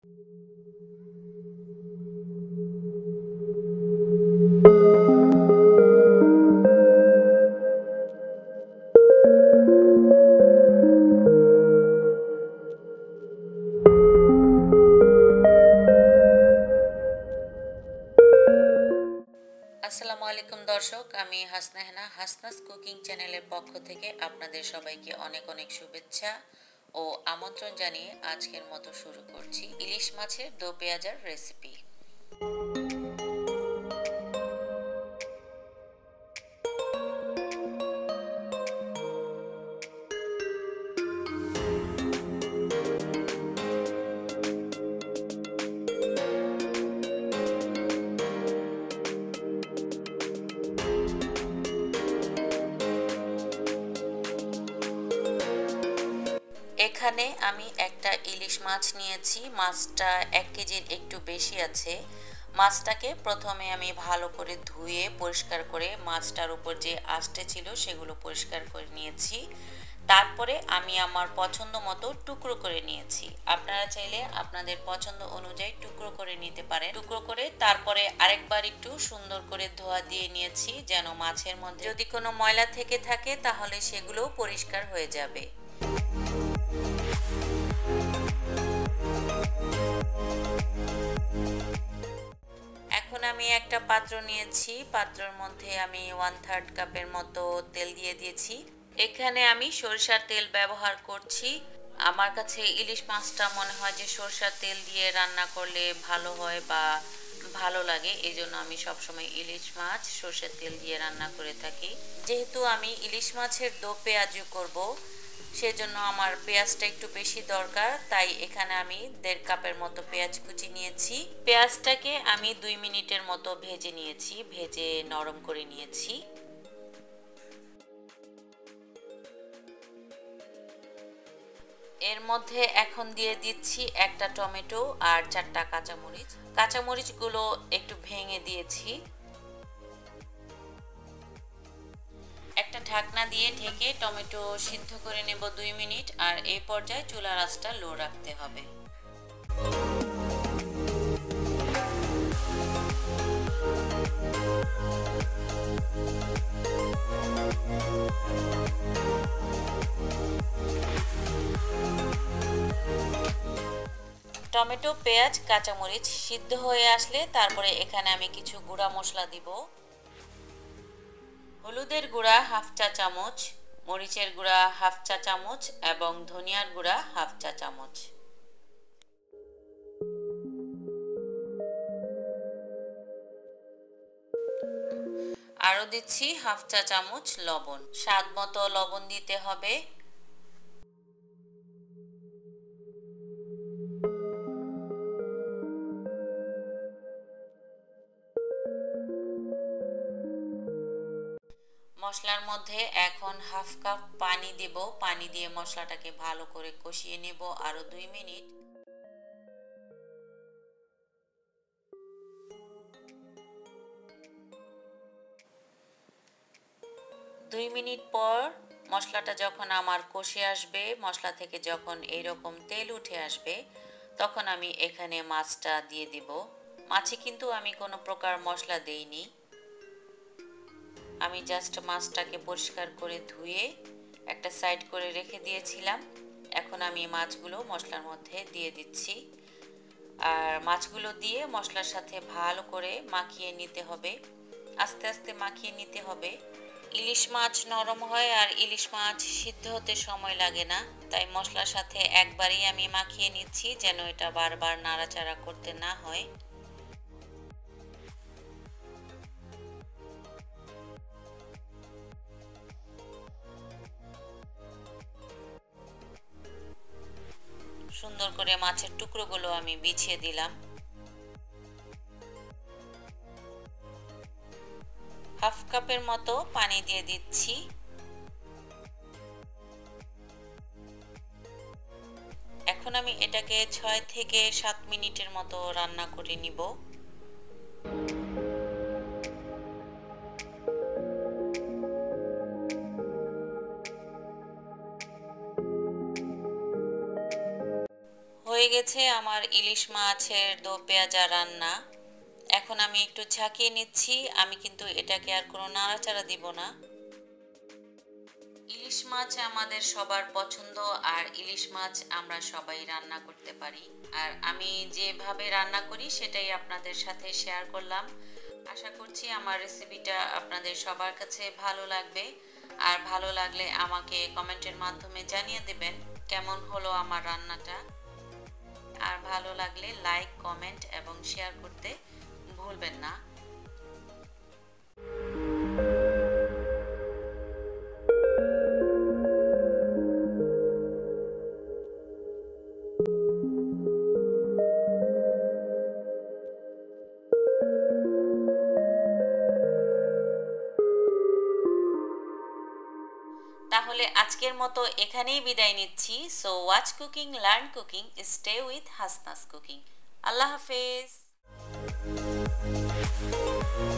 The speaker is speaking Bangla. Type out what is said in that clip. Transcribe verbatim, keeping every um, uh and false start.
আসসালামু আলাইকুম দর্শক, আমি হাসনা হেনা হাসনাস কুকিং চ্যানেলের পক্ষ থেকে আপনাদের সবাইকে অনেক অনেক শুভেচ্ছা ও আমন্ত্রণ জানিয়ে আজকের মতো শুরু করছি ইলিশ মাছের দো পেঁয়াজার রেসিপি। এখানে আমি একটা ইলিশ মাছ নিয়েছি। মাছটা এক কেজির একটু বেশি আছে। মাছটাকে প্রথমে আমি ভালো করে ধুয়ে পরিষ্কার করে মাছটার উপর যে আঁশটা ছিল সেগুলো পরিষ্কার করে নিয়েছি। তারপরে আমি আমার পছন্দ মতো টুকরো করে নিয়েছি। আপনারা চাইলে আপনাদের পছন্দ অনুযায়ী টুকরো করে নিতে পারেন। টুকরো করে তারপরে আরেকবার একটু সুন্দর করে ধোয়া দিয়ে নিয়েছি, যেন মাছের মধ্যে যদি কোনো ময়লা থেকে থাকে তাহলে সেগুলোও পরিষ্কার হয়ে যাবে। এখন আমি একটা পাত্র নিয়েছি। পাত্রের মধ্যে আমি ওয়ান থার্ড কাপের মতো তেল দিয়ে দিয়েছি। এখানে আমি সরিষার তেল ব্যবহার করছি। আমার কাছে ইলিশ মাছটা মনে হয় যে সরিষার তেল দিয়ে রান্না করলে ভালো হয় বা ভালো লাগে, এই জন্য আমি সবসময় ইলিশ মাছ সরষের তেল দিয়ে রান্না করে থাকি। যেহেতু আমি ইলিশ মাছের দো পেঁয়াজু করব, সেজন্য আমার পেঁয়াজটা একটু বেশি দরকার, তাই এখানে আমি দেড় কাপের মতো পেঁয়াজ কুচি নিয়েছি। পেঁয়াজটাকে আমি দুই মিনিটের মতো ভেজে নিয়েছি, ভেজে নরম করে নিয়েছি। এর মধ্যে এখন দিয়ে দিচ্ছি একটা টমেটো আর চারটা কাঁচামরিচ। কাঁচামরিচগুলো একটু ভেঙে দিয়েছি। একটা ঢাকনা দিয়ে ঢেকে টমেটো সিদ্ধ করে নেব দুই মিনিট। আর এই পর্যায়ে চুলার আঁচটা লো রাখতে হবে। টমেটো, পেঁয়াজ, কাঁচামরিচ সিদ্ধ হয়ে আসলে তারপরে এখানে আমি কিছু গুঁড়া মশলা দিব। হলুদের গুঁড়া হাফ চা চামচ, মরিচের গুঁড়া হাফ চা চামচ এবং ধনিয়ার গুঁড়া হাফ চা চামচ। আরও দিচ্ছি হাফ চা চামচ লবণ। স্বাদ মতো লবণ দিতে হবে। মশলার মধ্যে এখন হাফ কাপ পানি দেব। পানি দিয়ে মশলাটাকে ভালো করে কষিয়ে নেব আরো দুই মিনিট। দুই মিনিট পর মশলাটা যখন আমার কষে আসবে, মশলা থেকে যখন এইরকম তেল উঠে আসবে, তখন আমি এখানে মাছটা দিয়ে দিব। মাছে কিন্তু আমি কোনো প্রকার মশলা দেইনি। আমি জাস্ট মাছটাকে পরিষ্কার করে ধুয়ে একটা সাইড করে রেখে দিয়েছিলাম। এখন আমি মাছগুলো মশলার মধ্যে দিয়ে দিচ্ছি। আর মাছগুলো দিয়ে মশলার সাথে ভালো করে মাখিয়ে নিতে হবে। আস্তে আস্তে মাখিয়ে নিতে হবে। ইলিশ মাছ নরম হয় আর ইলিশ মাছ সিদ্ধ হতে সময় লাগে না, তাই মশলার সাথে একবারই আমি মাখিয়ে নিচ্ছি, যেন এটা বারবার নাড়াচাড়া করতে না হয়। সুন্দর করে মাছের টুকরোগুলো আমি বিছিয়ে দিলাম। হাফ কাপের মতো পানি দিয়ে দিচ্ছি। এখন আমি এটাকে ছয় থেকে সাত মিনিটের মতো রান্না করে নিব। হয়ে হয়ে গেছে আমার ইলিশ মাছের দো পেঁয়াজা রান্না। এখন আমি একটু ঝাঁকিয়ে নিচ্ছি। আমি কিন্তু এটাকে আর কোনো নাড়াচাড়া দিব না। ইলিশ মাছ আমাদের সবার পছন্দ, আর ইলিশ মাছ আমরা সবাই রান্না করতে পারি। আর আমি যেভাবে রান্না করি সেটাই আপনাদের সাথে শেয়ার করলাম। আশা করছি আমার রেসিপিটা আপনাদের সবার কাছে ভালো লাগবে। আর ভালো লাগলে আমাকে কমেন্টের মাধ্যমে জানিয়ে দেবেন কেমন হলো আমার রান্নাটা। আর ভালো লাগলে লাইক, কমেন্ট এবং শেয়ার করতে ভুলবেন না। তাহলে আজকের মতো এখানেই বিদায় নিচ্ছি। So watch cooking, learn cooking, stay with Hasna's cooking. আল্লাহ হাফেজ।